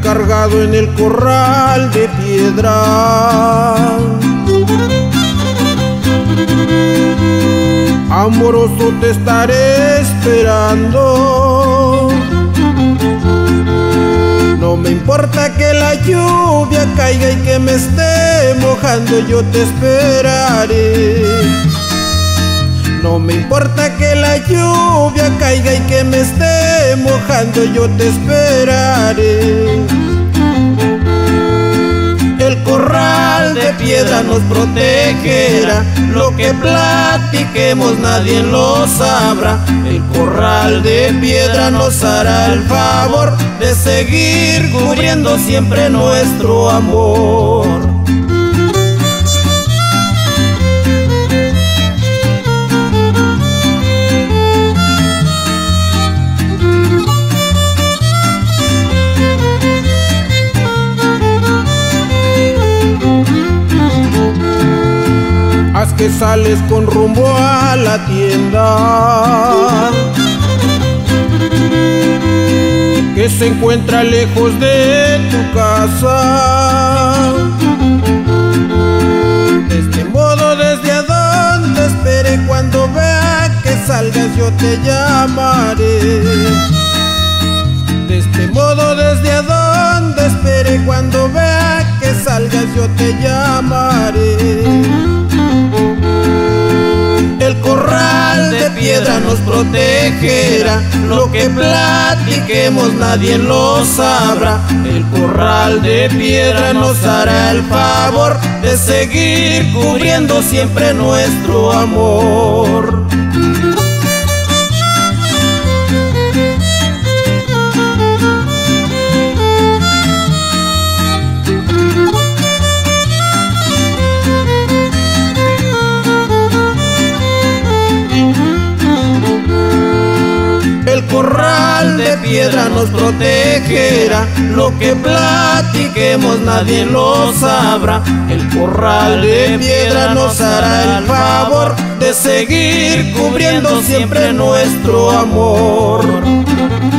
cargado en el corral de piedra. Amoroso te estaré esperando. No me importa que la lluvia caiga y que me esté mojando, yo te esperaré. No me importa que la lluvia caiga y que me esté mojando, yo te esperaré. El corral de piedra nos protegerá, lo que platiquemos nadie lo sabrá. El corral de piedra nos hará el favor de seguir cubriendo siempre nuestro amor. Haz que sales con rumbo a la tienda que se encuentra lejos de tu casa. De este modo, desde a donde espere, cuando vea que salgas yo te llamaré. De este modo, desde a donde espere, cuando vea que salgas yo te llamaré. El corral de piedra nos protegerá, lo que platiquemos nadie lo sabrá. El corral de piedra nos hará el favor de seguir cubriendo siempre nuestro amor. El corral de piedra nos protegerá, lo que platiquemos nadie lo sabrá. El corral de piedra nos hará el favor de seguir cubriendo siempre nuestro amor.